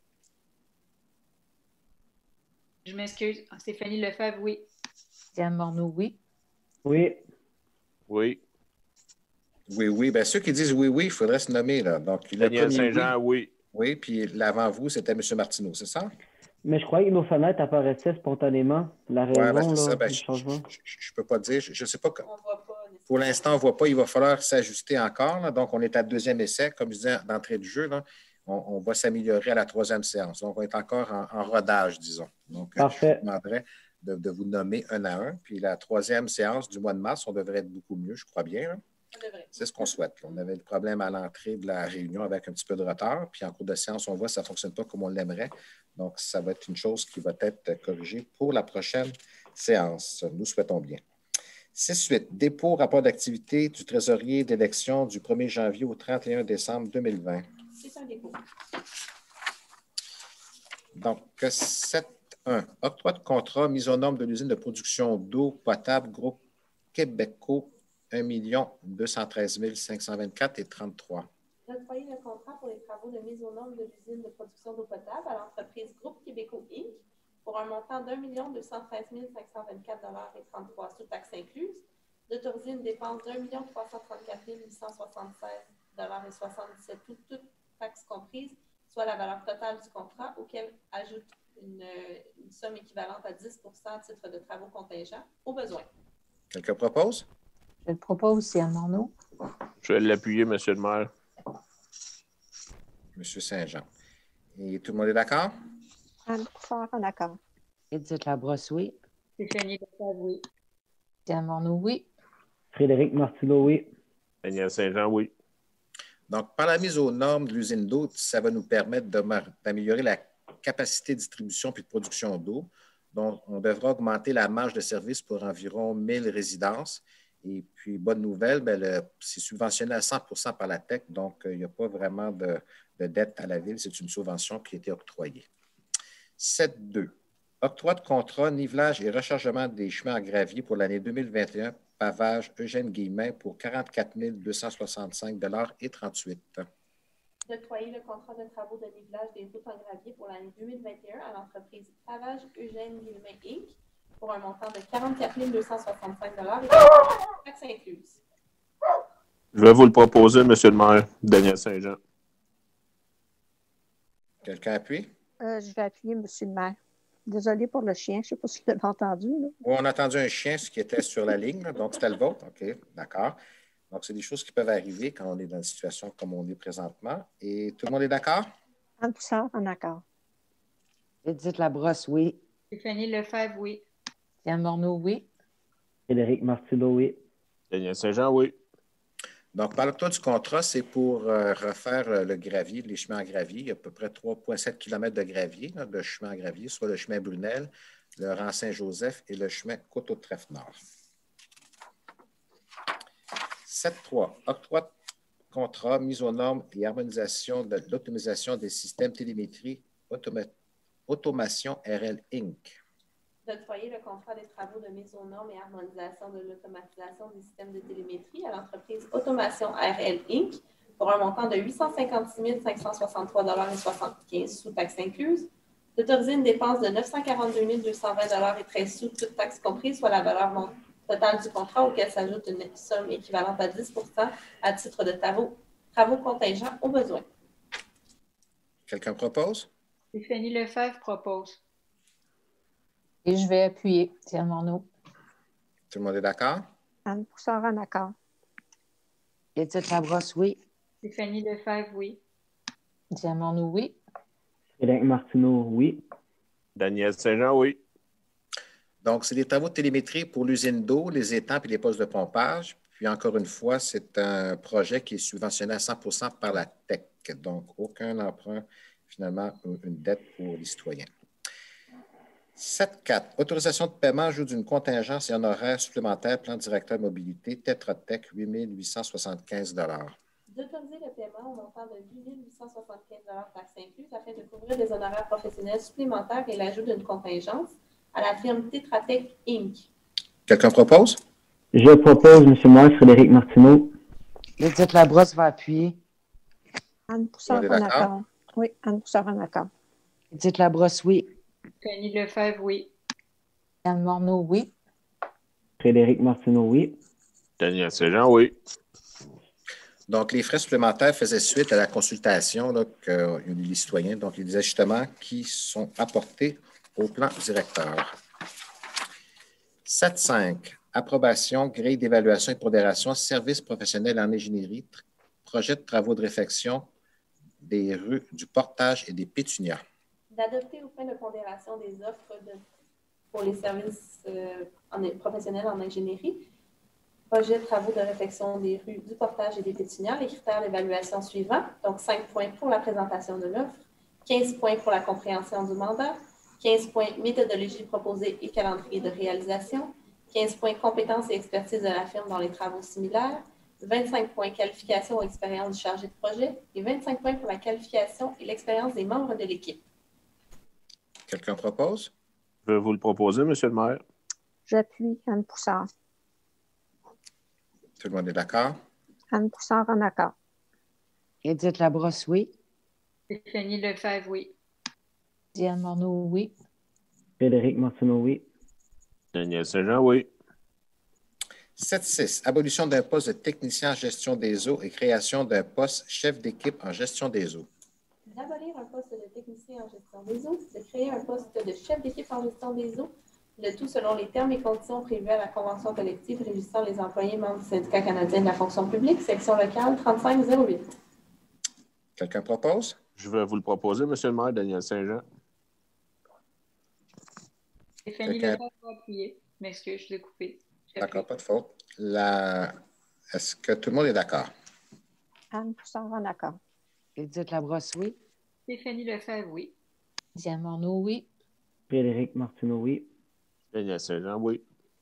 Je m'excuse. Stéphanie Lefebvre, oui. Diane Morneau, oui. Oui. Oui. Oui, oui. Bien, ceux qui disent oui, oui, il faudrait se nommer, là. Donc, le Daniel premier Saint-Jean, oui. oui, puis l'avant vous, c'était M. Martineau, c'est ça? Mais je croyais que nos fenêtres apparaissaient spontanément. La Oui, raison, ben, c'est ça. là, Ben, du changement. je ne peux pas dire. Je ne sais pas. On ne voit pas. Pour l'instant, on ne voit pas. Il va falloir s'ajuster encore, là. Donc, on est à deuxième essai. Comme je disais d'entrée de jeu, là, on va s'améliorer à la troisième séance. Donc, on est encore en rodage, disons. Donc, Parfait. je vous demanderai de vous nommer un à un. Puis la troisième séance du mois de mars, on devrait être beaucoup mieux, je crois bien, là. C'est ce qu'on souhaite. On avait le problème à l'entrée de la réunion avec un petit peu de retard. Puis en cours de séance, on voit que ça ne fonctionne pas comme on l'aimerait. Donc, ça va être une chose qui va être corrigée pour la prochaine séance. Nous souhaitons bien. 6-8. Dépôt rapport d'activité du trésorier d'élection du 1er janvier au 31 décembre 2020. C'est un dépôt. Donc, 7-1. Octroi de contrat mise aux normes de l'usine de production d'eau potable groupe Québecco 1 213 524 et 33. D'octroyer le contrat pour les travaux de mise aux normes de l'usine de production d'eau potable à l'entreprise Groupe Québecco Inc. pour un montant d'1 213 524 et 33 sous taxes incluses, d'autoriser une dépense d'1 334 876 et 77 toutes taxes comprises, soit la valeur totale du contrat, auquel ajoute une somme équivalente à 10 à titre de travaux contingents au besoin. Quelqu'un propose? Je le propose, Diane Morneau. Je vais l'appuyer, Monsieur le maire. M. Saint-Jean. Et tout le monde est d'accord? Anne Poussard, en accord. Édith Labrosse, oui. Stéphanie Lefebvre, oui. Diane Morneau, oui. Frédéric Martineau, oui. Daniel Saint-Jean, oui. Donc, par la mise aux normes de l'usine d'eau, ça va nous permettre d'améliorer la capacité de distribution puis de production d'eau. Donc, on devra augmenter la marge de service pour environ 1000 résidences. Et puis, bonne nouvelle, c'est subventionné à 100 par la TEC, donc il n'y a pas vraiment de dette à la Ville. C'est une subvention qui a été octroyée. 7.2. Octroi de contrat, nivelage et rechargement des chemins à gravier pour l'année 2021, pavage Eugène Guillemin pour 44 265 et 38. D'octroyer le contrat de travaux de nivelage des routes en gravier pour l'année 2021 à l'entreprise Pavage Eugène Guillemin Inc. pour un montant de 44 265 et taxes incluses. Je vais vous le proposer, Monsieur le maire. Daniel Saint-Jean. Quelqu'un appuie? Je vais appuyer M. le maire. Désolée pour le chien, je ne sais pas si vous l'avez entendu. Là. Oui, on a entendu un chien, ce qui était sur la ligne, là, donc c'était le vôtre. OK, d'accord. Donc, c'est des choses qui peuvent arriver quand on est dans une situation comme on est présentement. Et tout le monde est d'accord? Anne Poussard, en accord. Édith Labrosse, oui. Stéphanie Lefebvre, oui. Diane Morneau, oui. Frédéric Martineau, oui. Daniel Saint-Jean, oui. Donc, par l'octroi du contrat, c'est pour refaire le gravier, les chemins en gravier. Il y a à peu près 3,7 km de gravier, là, de chemin en gravier, soit le chemin Brunel, le rang Saint-Joseph et le chemin Côte-aux-Trèfles-Nord. 7.3. Octroi de contrat, mise aux normes et harmonisation de l'automatisation des systèmes télémétrie Automation RL Inc. D'octroyer le contrat des travaux de mise aux normes et harmonisation de l'automatisation des systèmes de télémétrie à l'entreprise Automation RL Inc. pour un montant de 856 563,75 sous taxes incluses, d'autoriser une dépense de 942 220 et 13 sous, toutes taxes comprises, soit la valeur totale du contrat auquel s'ajoute une somme équivalente à 10 à titre de travaux contingents au besoin. Quelqu'un propose? Stéphanie Lefebvre propose. Et je vais appuyer, Diane Morneau. Tout le monde est d'accord? Anne Poussard, en accord. Édith Labrosse, oui. Stéphanie Lefebvre, oui. Diane Morneau, oui. Frédéric Martineau, oui. Daniel Saint-Jean, oui. Donc, c'est des travaux de télémétrie pour l'usine d'eau, les étangs et les postes de pompage. Puis, encore une fois, c'est un projet qui est subventionné à 100 par la TEC. Donc, aucun emprunt, finalement, une dette pour les citoyens. 7.4. Autorisation de paiement, ajout d'une contingence et honoraires supplémentaires, plan directeur mobilité, Tetra Tech, 8 875 D'autoriser le paiement au montant de 8 875 taxes incluses afin de couvrir des honoraires professionnels supplémentaires et l'ajout d'une contingence à la firme Tetra Tech Inc. Quelqu'un propose? Je propose, M. le maire, Frédéric Martineau. Edith Labrosse va appuyer. Anne Poussard On est en d'accord? accord. Oui, Anne Poussard en accord. Edith Labrosse, oui. Fanny Lefebvre, oui. Anne Morneau, oui. Frédéric Martineau, oui. Daniel Saint-Jean, oui. Donc, les frais supplémentaires faisaient suite à la consultation qu'ont eu les citoyens, donc les ajustements qui sont apportés au plan directeur. 7.5. Approbation, grille d'évaluation et pondération, services professionnels en ingénierie, projet de travaux de réfection des rues du Portage et des Pétunias. D'adopter aux fins de pondération des offres pour les services professionnels en ingénierie, projet de travaux de réfection des rues du Portage et des Pétunias, les critères d'évaluation suivants, donc 5 points pour la présentation de l'offre, 15 points pour la compréhension du mandat, 15 points méthodologie proposée et calendrier de réalisation, 15 points compétences et expertise de la firme dans les travaux similaires, 25 points qualification ou expérience du chargé de projet et 25 points pour la qualification et l'expérience des membres de l'équipe. Quelqu'un propose? Je vais vous le proposer, M. le maire. J'appuie Anne Poussard. Tout le monde est d'accord? Anne Poussard en accord. Edith Labrosse, oui. Fanny Lefebvre, oui. Diane Morneau, oui. Frédéric Martineau, oui. Daniel Saint-Jean, oui. 7.6. Abolition d'un poste de technicien en gestion des eaux et création d'un poste chef d'équipe en gestion des eaux. D'abolir un poste de technicien en gestion des eaux, de créer un poste de chef d'équipe en gestion des eaux, le tout selon les termes et conditions prévus à la Convention collective régissant les employés membres du Syndicat canadien de la fonction publique, section locale 3508. Quelqu'un propose? Je vais vous le proposer, M. le maire, Daniel Saint-Jean. Fanny Lefebvre va appuyer. M'excuse, je l'ai coupé. D'accord, pas de faute. Est-ce que tout le monde est d'accord? Anne Poussard en accord. Edith Labrosse, oui. Fanny Lefebvre, oui. Diane Morneau, oui. Frédéric Martineau, oui. Daniel Saint-Jean, oui.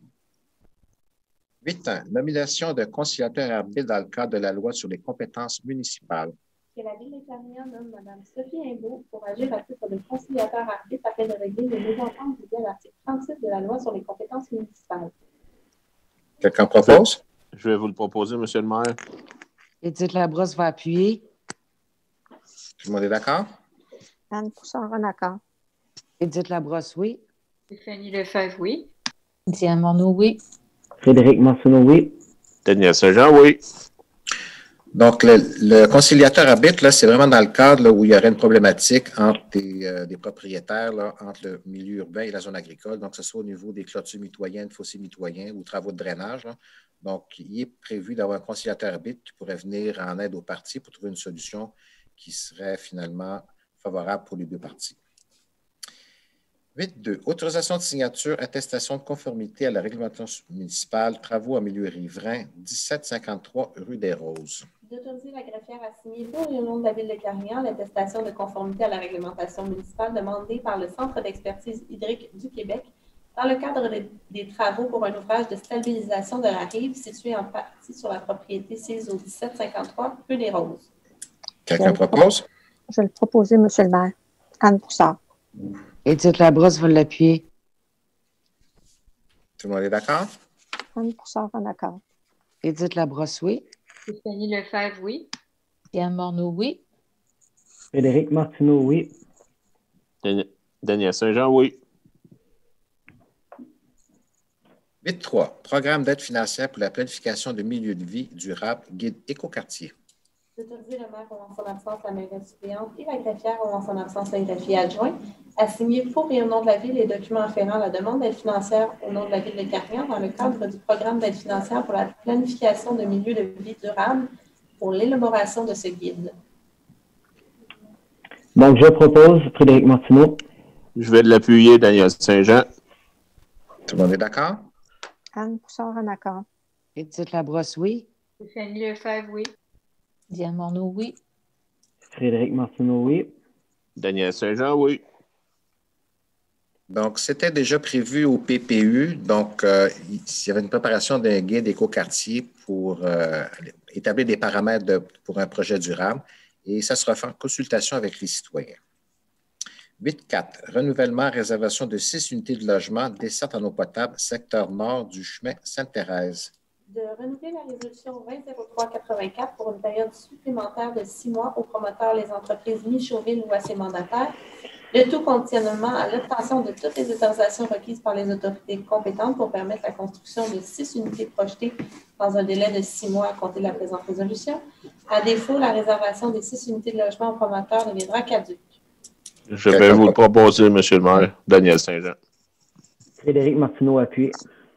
8. Nomination de conciliateur arbitre dans le cadre de la loi sur les compétences municipales. Que la Ville de Carignan nomme Mme Sophie Imbeau pour agir à titre de conciliateur arbitre afin de régler les mésententes liées à l'article 36 de la loi sur les compétences municipales. Quelqu'un propose? Je vais vous le proposer, M. le maire. Edith Labrosse va appuyer. Tout le monde est d'accord? Anne Poussard en accord. Edith Labrosse, oui. Fanny Lefebvre, oui. Diane Morneau, oui. Frédéric Martineau, oui. Daniel Saint-Jean, oui. Donc, le conciliateur arbitre, là, c'est vraiment dans le cadre là, où il y aurait une problématique entre des propriétaires, là, entre le milieu urbain et la zone agricole, donc que ce soit au niveau des clôtures mitoyennes, fossés mitoyens ou travaux de drainage. Là. Donc, il est prévu d'avoir un conciliateur arbitre qui pourrait venir en aide aux parties pour trouver une solution qui serait finalement favorable pour les deux parties. 8.2. Autorisation de signature, attestation de conformité à la réglementation municipale, travaux en milieu riverain, 1753 rue des Roses. D'autoriser la greffière à signer pour et au nom de la Ville de Carignan l'attestation de conformité à la réglementation municipale demandée par le Centre d'expertise hydrique du Québec dans le cadre des travaux pour un ouvrage de stabilisation de la rive situé en partie sur la propriété CISO 1753 rue des Roses. Quelqu'un propose? Je vais le proposer, M. le maire. Anne Poussard. Edith Labrosse va l'appuyer. Tout le monde est d'accord? Anne Poussard en accord. Edith Labrosse, oui. Fanny Lefebvre, oui. Diane Morneau, oui. Frédéric Martineau, oui. Daniel Saint-Jean, oui. 8.3. Programme d'aide financière pour la planification de milieux de vie durable, guide écoquartier. D'autoriser le maire ou en son absence la mairesse suppléante et la greffière ou en son absence le greffier adjoint à signer pour et au nom de la Ville les documents afférents à la demande d'aide financière au nom de la Ville de Carignan dans le cadre du programme d'aide financière pour la planification de milieux de vie durable pour l'élaboration de ce guide. Donc, je propose Frédéric Martineau. Je vais l'appuyer, Daniel Saint-Jean. Tout le monde est d'accord? Anne Poussard en accord. Edith Labrosse, oui. Fanny Lefebvre, oui. Diane Morneau, oui. Frédéric Martineau, oui. Daniel Saint-Jean, oui. Donc, c'était déjà prévu au PPU. Donc, il y avait une préparation d'un guide écoquartier pour établir des paramètres pour un projet durable et ça sera fait en consultation avec les citoyens. 8.4. Renouvellement, réservation de 6 unités de logement, desserte en eau potable, secteur nord du chemin Sainte-Thérèse. De renouveler la résolution 2003-84 pour une période supplémentaire de 6 mois aux promoteurs les entreprises Michauville ou à ses mandataires, le tout conditionnement à l'obtention de toutes les autorisations requises par les autorités compétentes pour permettre la construction de 6 unités projetées dans un délai de 6 mois à compter de la présente résolution. À défaut, la réservation des 6 unités de logement aux promoteurs deviendra caduque. Je vais vous le proposer, M. le maire. Daniel Saint-Jean. Frédéric Martineau, appuyé.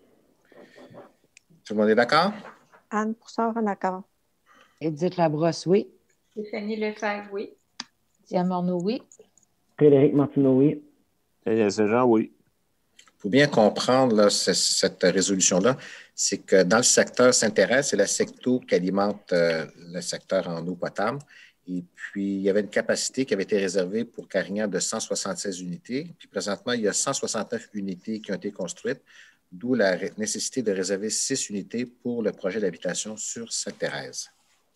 Tout le monde est d'accord? Anne Poussard, en accord. Edith Labrosse, oui. Stéphanie Lefebvre, oui. Diane Morneau, oui. Frédéric Martineau, oui. Daniel Saint-Jean, oui. Il faut bien comprendre là, cette résolution-là, c'est que dans le secteur Sainte-Thérèse, c'est la secto qui alimente le secteur en eau potable. Et puis, il y avait une capacité qui avait été réservée pour Carignan de 176 unités. Puis présentement, il y a 169 unités qui ont été construites, d'où la nécessité de réserver 6 unités pour le projet d'habitation sur Sainte-Thérèse.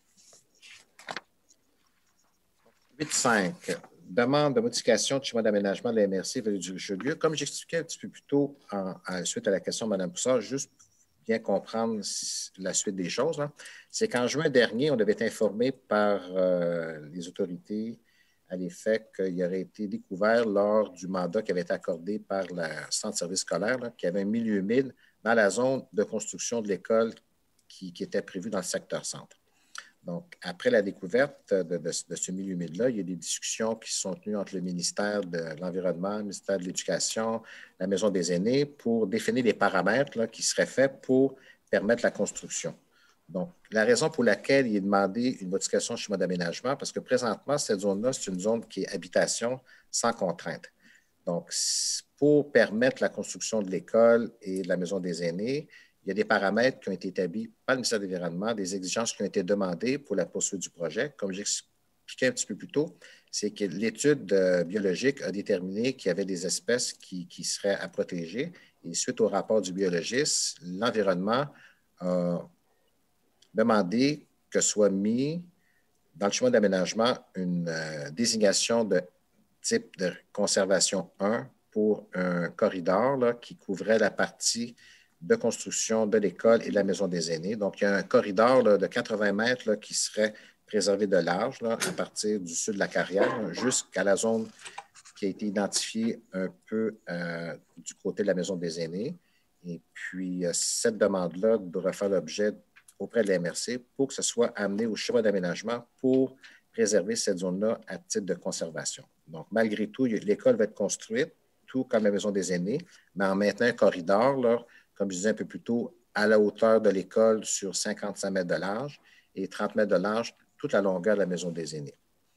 8.5. Demande de modification de schéma d'aménagement de la MRC Vallée du Richelieu. Comme j'expliquais un petit peu plus tôt, suite à la question de Mme Poussard, juste pour bien comprendre la suite des choses, c'est qu'en juin dernier, on avait été informé par les autorités à l'effet qu'il aurait été découvert lors du mandat qui avait été accordé par le centre de service scolaire, qu'il y avait un milieu humide dans la zone de construction de l'école qui était prévue dans le secteur centre. Donc, après la découverte de ce milieu humide-là, il y a des discussions qui se sont tenues entre le ministère de l'Environnement, le ministère de l'Éducation, la Maison des aînés pour définir les paramètres là, qui seraient faits pour permettre la construction. Donc, la raison pour laquelle il est demandé une modification de schéma d'aménagement, parce que présentement, cette zone-là, c'est une zone qui est habitation sans contrainte. Donc, pour permettre la construction de l'école et de la Maison des aînés, il y a des paramètres qui ont été établis par le ministère de l'Environnement, des exigences qui ont été demandées pour la poursuite du projet. Comme j'expliquais un petit peu plus tôt, c'est que l'étude biologique a déterminé qu'il y avait des espèces qui seraient à protéger. Et suite au rapport du biologiste, l'environnement a demandé que soit mis dans le schéma d'aménagement une désignation de type de conservation 1 pour un corridor là, qui couvrait la partie de construction de l'école et de la Maison des aînés. Donc, il y a un corridor là, de 80 mètres là, qui serait préservé de large là, à partir du sud de la carrière jusqu'à la zone qui a été identifiée un peu du côté de la Maison des aînés. Et puis, cette demande-là devrait faire l'objet auprès de la MRC pour que ce soit amené au schéma d'aménagement pour préserver cette zone-là à titre de conservation. Donc, malgré tout, l'école va être construite, tout comme la Maison des aînés, mais en maintenant un corridor, là, comme je disais un peu plus tôt, à la hauteur de l'école sur 55 mètres de large et 30 mètres de large, toute la longueur de la Maison des aînés.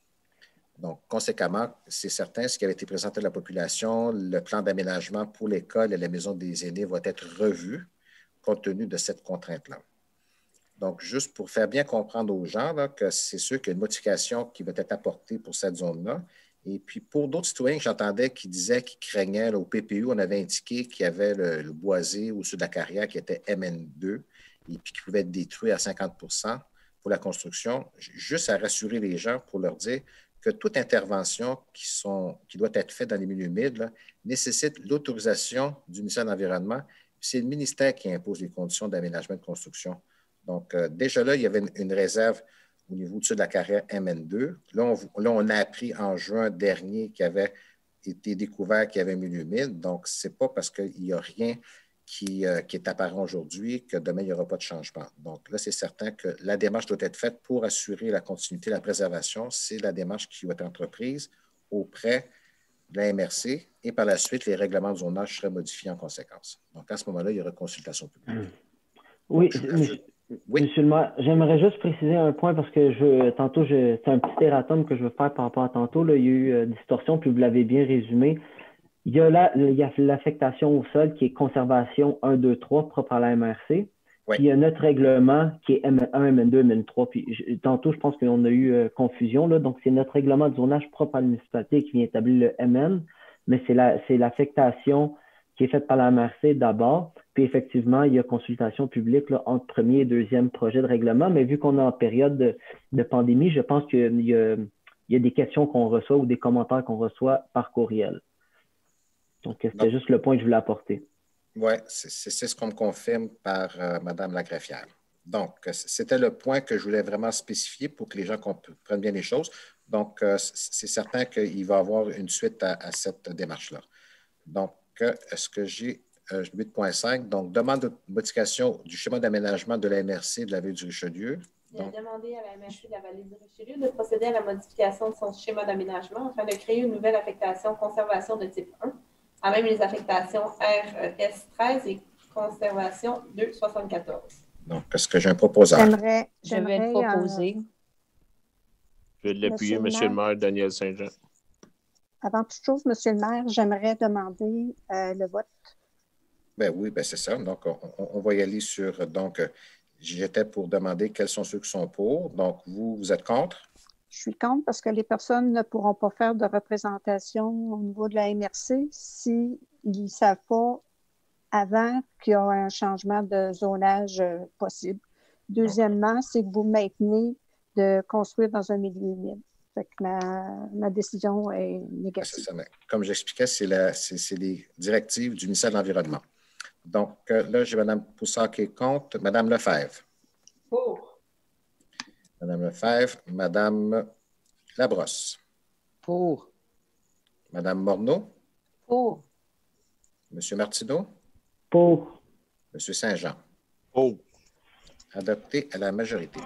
Donc, conséquemment, c'est certain, ce qui avait été présenté à la population, le plan d'aménagement pour l'école et la Maison des aînés va être revu compte tenu de cette contrainte-là. Donc, juste pour faire bien comprendre aux gens là, que c'est sûr qu'il y a une modification qui va être apportée pour cette zone-là. Et puis, pour d'autres citoyens que j'entendais qui disaient qu'ils craignaient, là, au PPU, on avait indiqué qu'il y avait le boisé au-dessus de la carrière qui était MN2 et puis qui pouvait être détruit à 50 pour la construction. Juste à rassurer les gens pour leur dire que toute intervention qui doit être faite dans les milieux humides là, nécessite l'autorisation du ministère de l'Environnement. C'est le ministère qui impose les conditions d'aménagement de construction. Donc, déjà là, il y avait une réserve au niveau dessus de la carrière MN2. Là, on a appris en juin dernier qu'il avait été découvert qu'il y avait un milieu humide. Donc, ce n'est pas parce qu'il n'y a rien qui est apparent aujourd'hui que demain, il n'y aura pas de changement. Donc, là, c'est certain que la démarche doit être faite pour assurer la continuité, la préservation. C'est la démarche qui va être entreprise auprès de la MRC et par la suite, les règlements de zonage seraient modifiés en conséquence. Donc, à ce moment-là, il y aura consultation publique. Oui, Donc, oui. Monsieur le maire, j'aimerais juste préciser un point parce que c'est un petit erratum que je veux faire par rapport à tantôt. Là, il y a eu distorsion, puis vous l'avez bien résumé. Il y a l'affectation au sol qui est conservation 1, 2, 3 propre à la MRC. Oui. Puis il y a notre règlement qui est M1, M2, M3. Puis tantôt, je pense qu'on a eu confusion. Là, donc, c'est notre règlement de zonage propre à la municipalité qui vient établir le MN, mais c'est l'affectation qui est faite par la MRC d'abord. Puis effectivement, il y a consultation publique là, entre premier et deuxième projet de règlement. Mais vu qu'on est en période de pandémie, je pense qu'il y a il y a des questions qu'on reçoit ou des commentaires qu'on reçoit par courriel. Donc, c'était juste le point que je voulais apporter. Oui, c'est ce qu'on me confirme par Mme la greffière. Donc, c'était le point que je voulais vraiment spécifier pour que les gens comprennent bien les choses. Donc, c'est certain qu'il va y avoir une suite à cette démarche-là. Donc, est-ce que j'ai 8.5? Donc, demande de modification du schéma d'aménagement de la MRC de la ville du Richelieu. Il a demandé à la MRC de la vallée du Richelieu de procéder à la modification de son schéma d'aménagement afin de créer une nouvelle affectation conservation de type 1, à même les affectations RS13 et conservation 274. Donc, est-ce que j'ai un proposeur? Je vais le proposer. Je vais l'appuyer, M. le maire Daniel Saint-Jean. Avant toute chose, M. le maire, j'aimerais demander le vote. Ben oui, ben c'est ça. Donc, on va y aller sur. Donc, j'étais pour demander quels sont ceux qui sont pour. Donc, vous êtes contre? Je suis contre parce que les personnes ne pourront pas faire de représentation au niveau de la MRC s'ils ne savent pas avant qu'il y a un changement de zonage possible. Deuxièmement, c'est que vous maintenez de construire dans un milieu humide. Fait que ma décision est négative. C'est ça, mais comme j'expliquais, c'est les directives du ministère de l'Environnement. Donc, là, j'ai Mme Poussard qui est contre. Mme Lefebvre. Pour. Mme Lefebvre. Mme Labrosse. Pour. Mme Morneau. Pour. M. Martineau. Pour. M. Saint-Jean. Pour. Adopté à la majorité.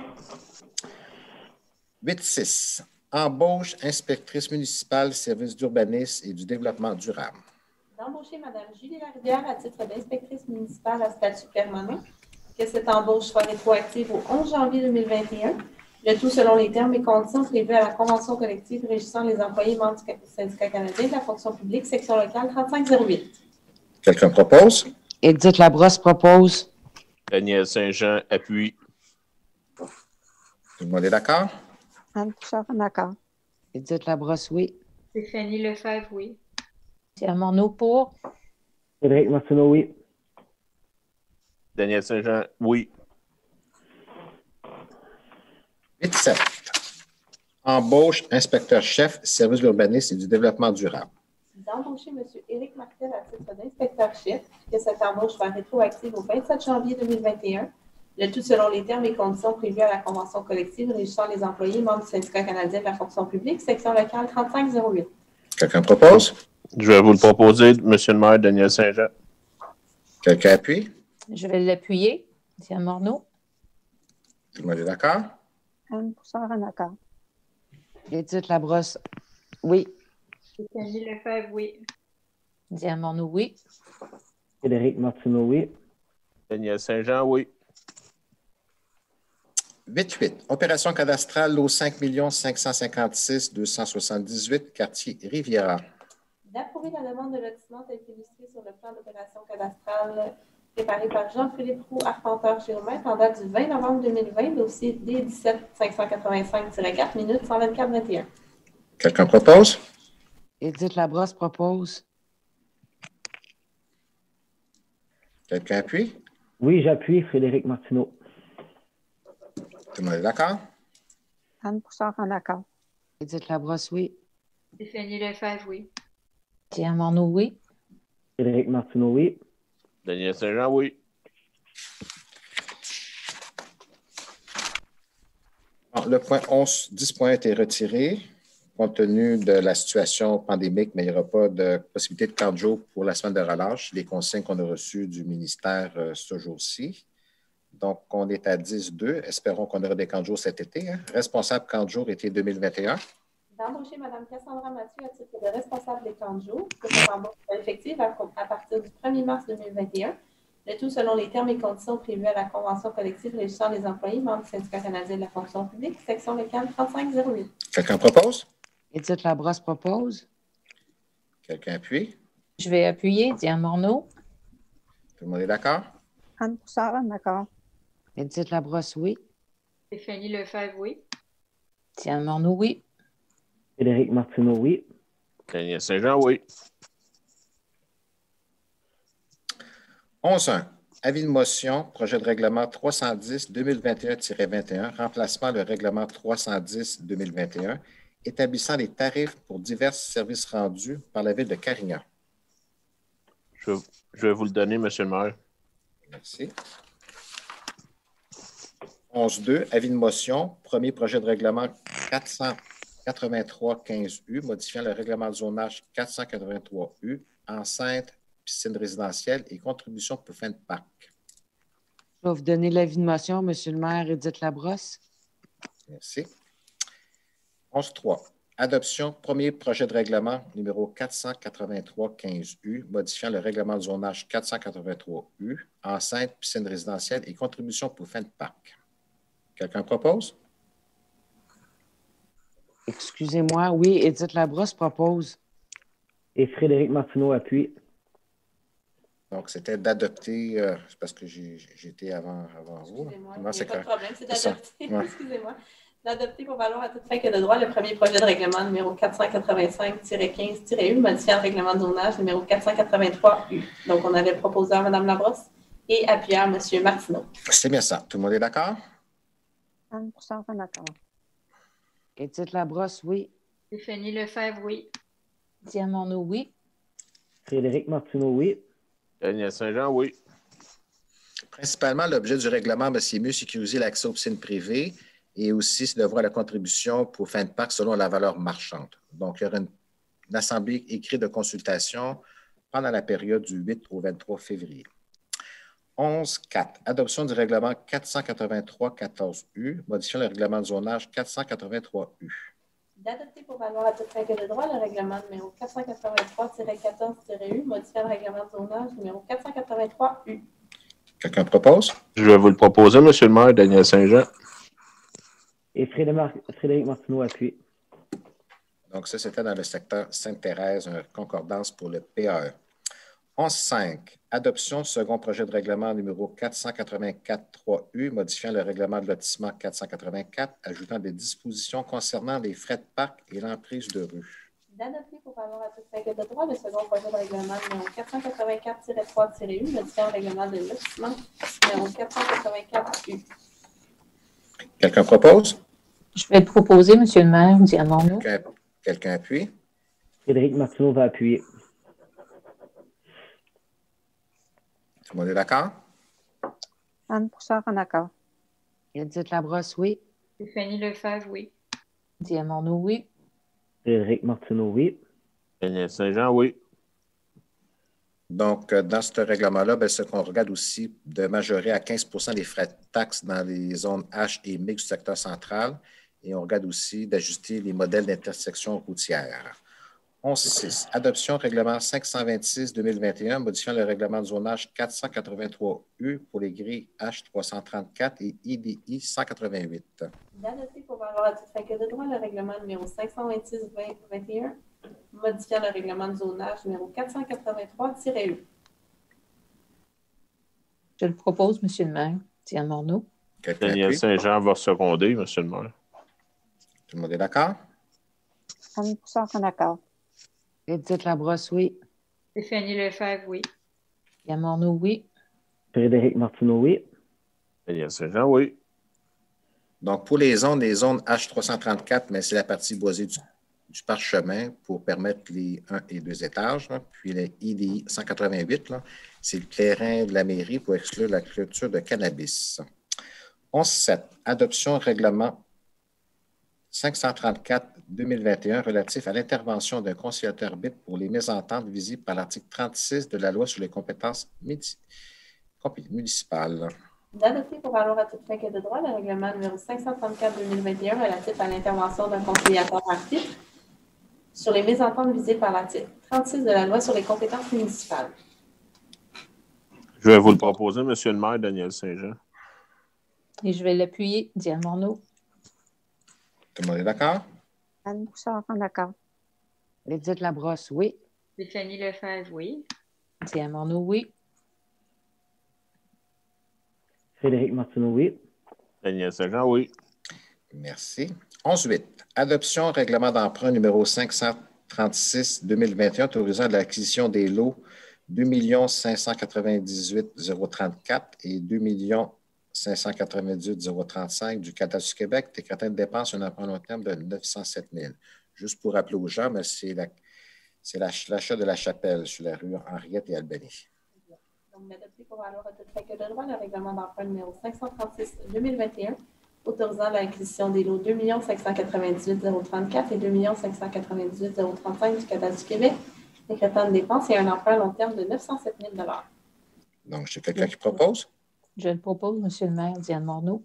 8.6. Embauche inspectrice municipale, service d'urbanisme et du développement durable. D'embaucher Mme Julie Larivière à titre d'inspectrice municipale à statut permanent, que cette embauche soit rétroactive au 11 janvier 2021, le tout selon les termes et conditions prévus à la Convention collective régissant les employés membres du syndicat canadien de la fonction publique, section locale 3508. Quelqu'un propose? Edith Labrosse propose. Daniel Saint-Jean appuie. Tout le monde est d'accord? Anne Poussard, en accord. Edith Labrosse, oui. Stéphanie Lefebvre, oui. Pierre Morneau pour. Frédéric Martineau, oui. Daniel Saint-Jean, oui. 8.7. Embauche inspecteur-chef, service de l'urbanisme et du développement durable. D'embaucher M. Éric Martel à titre d'inspecteur-chef, que cette embauche soit rétroactive au 27 janvier 2021, le tout selon les termes et conditions prévus à la Convention collective régissant les employés membres du syndicat canadien de la fonction publique, section locale 3508. Quelqu'un propose? Je vais vous le proposer, M. le maire Daniel Saint-Jean. Quelqu'un appuie? Je vais l'appuyer. Pierre Morneau. Tout le monde est d'accord? Anne Poussard, en accord. Edith Labrosse, oui. Stéphanie Lefebvre, oui. Pierre Morneau, oui. Frédéric Martineau, oui. Daniel Saint-Jean, oui. 8.8. Opération cadastrale au 5 556 278, quartier Riviera. D'approuver la demande de lotissement telle qu'illustrée sur le plan d'opération cadastrale préparé par Jean-Philippe Roux, arpenteur géomètre, en date du 20 novembre 2020, dossier D17 585-4 minutes 124-21. Quelqu'un propose? Edith Labrosse propose. Quelqu'un appuie? Oui, j'appuie Frédéric Martineau. Tout le monde est d'accord? Anne Poussard, en accord. Edith Labrosse, oui. Stéphanie Lefebvre, oui. Pierre Morneau, oui. Frédéric Martineau, oui. Daniel Saint-Jean, oui. Bon, le point 11, 10 points a été retiré compte tenu de la situation pandémique, mais il n'y aura pas de possibilité de 4 jours pour la semaine de relâche, les consignes qu'on a reçues du ministère ce jour-ci. Donc, on est à 10-2. Espérons qu'on aura des 4 jours cet été. Hein. Responsable 4 jours été 2021. D'embaucher Mme Cassandra Mathieu à titre de responsable des 40 jours, que cette embauche soit effective à partir du 1er mars 2021, le tout selon les termes et conditions prévus à la Convention collective régissant les employés membres du syndicat canadien de la fonction publique, section locale 3508. Quelqu'un propose? Edith Labrosse propose. Quelqu'un appuie? Je vais appuyer. Pierre Morneau. Tout le monde est d'accord? Anne Poussard, en accord. Edith Labrosse, oui. Stéphanie Lefebvre, oui. Pierre Morneau, oui. Frédéric Martineau, oui. Daniel Saint-Jean, oui. 11.1. Avis de motion, projet de règlement 310-2021-21, remplacement le règlement 310-2021 établissant les tarifs pour divers services rendus par la Ville de Carignan. Je vais vous le donner, M. le maire. Merci. 11.2, avis de motion, premier projet de règlement 483-15U, modifiant le règlement de zonage 483U, enceinte, piscine résidentielle et contribution pour fin de parc. Je vais vous donner l'avis de motion, M. le maire Édith Labrosse. Merci. 11.3, adoption, premier projet de règlement numéro 483-15U, modifiant le règlement de zonage 483U, enceinte, piscine résidentielle et contribution pour fin de parc. Quelqu'un propose? Excusez-moi, oui, Édith Labrosse propose. Et Frédéric Martineau appuie. Donc, c'était d'adopter, c'est parce que j'étais avant vous. Excusez-moi, Non, il n'y a c'est pas de correct. problème, c'est C'est ça. d'adopter. Ouais. Excusez-moi. D'adopter pour valoir à toute fin que de droit le premier projet de règlement numéro 485-15-U, modifiant le règlement de zonage numéro 483U. Donc, on avait proposé à Mme Labrosse et appuyé à M. Martineau. C'est bien ça. Tout le monde est d'accord? 100% en accord. Édith Labrosse, oui. Stéphanie Lefebvre, oui. Diane Morneau, oui. Frédéric Martineau, oui. Daniel Saint-Jean, oui. Principalement, l'objet du règlement, c'est mieux sécuriser l'accès aux piscines privées et aussi c'est de voir la contribution pour fin de parc selon la valeur marchande. Donc, il y aura une assemblée écrite de consultation pendant la période du 8 au 23 février. 11.4. Adoption du règlement 483-14U, modifiant le règlement de zonage 483U. D'adopter pour valoir à toute fin que de droit le règlement numéro 483-14-U, modifiant le règlement de zonage numéro 483U. Quelqu'un propose? Je vais vous le proposer, M. le maire Daniel Saint-Jean. Et Frédéric Martineau appuie. Donc, ça, c'était dans le secteur Sainte-Thérèse, une concordance pour le PAE. 11.5. Adoption du second projet de règlement numéro 484-3U, modifiant le règlement de lotissement 484, ajoutant des dispositions concernant les frais de parc et l'emprise de rue. D'adopter pour valoir à toute fin que de droit le second projet de règlement numéro 484-3-U, modifiant le règlement de lotissement numéro 484U. Quelqu'un propose? Je vais le proposer, M. le maire, Diane Morneau. Quelqu'un appuie? Frédéric Martineau va appuyer. Tout le monde est d'accord? 100% en accord. Édith Labrosse, oui. Stéphanie Lefebvre, oui. Diane Morneau, oui. Frédéric Martineau, oui. Daniel Saint-Jean, oui. Donc, dans ce règlement-là, ce qu'on regarde aussi de majorer à 15 les frais de taxes dans les zones H et MIG du secteur central. Et on regarde aussi d'ajuster les modèles d'intersection routière. 11.6. Adoption règlement 526-2021, modifiant le règlement de zonage 483U pour les grilles H334 et IDI 188. D'adopter pour valoir à toute fin que de droit le règlement numéro 526-2021, modifiant le règlement de zonage numéro 483-U. Je le propose, M. le maire, Diane Morneau. Quelqu'un Daniel appuie? Saint-Jean va seconder, M. le maire. Tout le monde est d'accord? 100% en accord. Édith Labrosse, oui. Stéphanie Lefebvre, oui. Diane Morneau, oui. Frédéric Martineau, oui. Daniel Saint-Jean, oui. Donc, pour les zones H334, mais c'est la partie boisée du parchemin pour permettre les 1 et 2 étages. Là. Puis les IDI 188, c'est le terrain de la mairie pour exclure la clôture de cannabis. 11.7. Adoption règlement 534-2021 relatif à l'intervention d'un conciliateur arbitre pour les mésententes visibles par l'article 36 de la loi sur les compétences municipales. D'adopter pour valoir à toute fin que de droit le règlement numéro 534-2021 relatif à l'intervention d'un conciliateur arbitre sur les mésententes visibles par l'article 36 de la loi sur les compétences municipales. Je vais vous le proposer, M. le maire Daniel Saint-Jean. Et je vais l'appuyer, Diane Morneau. Tout le monde est d'accord? 100% en accord. Édith Labrosse, oui. Stéphanie Lefebvre, oui. Diane Morneau, oui. Frédéric Martineau, oui. Daniel Saint-Jean, oui. Merci. 11.8. Adoption règlement d'emprunt numéro 536-2021 autorisant l'acquisition des lots 2 598 034 et 2 598 035 du cadastre du Québec, décrétant de dépenses un emprunt long terme de 907 000. Juste pour rappeler aux gens, mais c'est l'achat de la chapelle sur la rue Henriette et Albany. Donc, adopté pour valoir à toute règle de droit le règlement d'emprunt numéro 536-2021, autorisant l'acquisition des lots 2 598 034 et 2 598 035 du cadastre du Québec, décrétant une dépense et un emprunt à long terme de 907 000 $. Donc, c'est quelqu'un qui propose? Je le propose, M. le maire, Diane Morneau.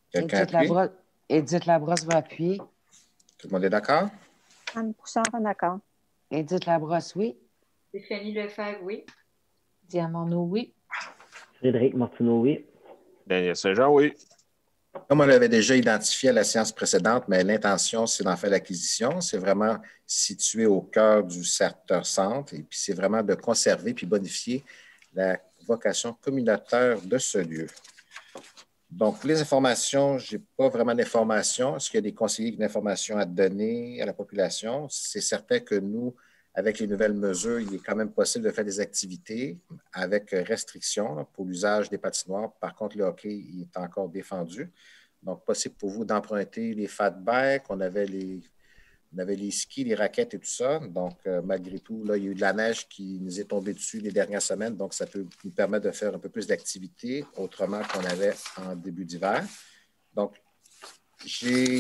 Édith Labrosse va appuyer. Tout le monde est d'accord? Anne Poussard, en accord. Édith Labrosse, oui. Stéphanie Lefebvre, oui. Diane Morneau, oui. Frédéric Martineau, oui. Daniel Saint-Jean, oui. Comme on l'avait déjà identifié à la séance précédente, mais l'intention, c'est d'en faire l'acquisition. C'est vraiment situé au cœur du secteur centre et puis c'est vraiment de conserver puis bonifier la vocation communautaire de ce lieu. Donc, les informations, je n'ai pas vraiment d'informations. Est-ce qu'il y a des conseillers qui ont d'informations à donner à la population? C'est certain que nous, avec les nouvelles mesures, il est quand même possible de faire des activités avec restriction pour l'usage des patinoires. Par contre, le hockey il est encore défendu. Donc, possible pour vous d'emprunter les fat bikes. On avait les skis, les raquettes et tout ça. Donc, malgré tout, là, il y a eu de la neige qui nous est tombée dessus les dernières semaines. Donc, ça peut nous permettre de faire un peu plus d'activités autrement qu'on avait en début d'hiver. Donc, j'ai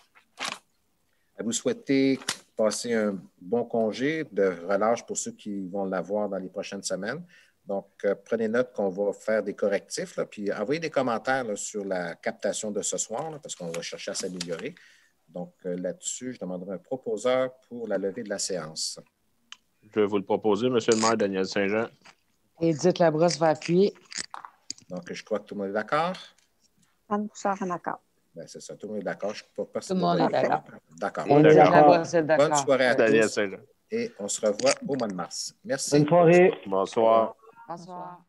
à vous souhaiter passer un bon congé de relâche pour ceux qui vont l'avoir dans les prochaines semaines. Donc, prenez note qu'on va faire des correctifs, là, puis envoyez des commentaires là, sur la captation de ce soir, là, parce qu'on va chercher à s'améliorer. Donc, là-dessus, je demanderai un proposeur pour la levée de la séance. Je vais vous le proposer, M. le maire Daniel Saint-Jean. Édith Labrosse va appuyer. Donc, je crois que tout le monde est d'accord. Anne Poussard, en accord. Bien, c'est ça, tout le monde est d'accord. Je ne peux pas Tout le monde est d'accord. D'accord. Édith Labrosse est Bonne d'accord. soirée à Daniel tous Saint-Jean. et on se revoit au mois de mars. Merci. Bonne soirée. Bonsoir. Bonsoir.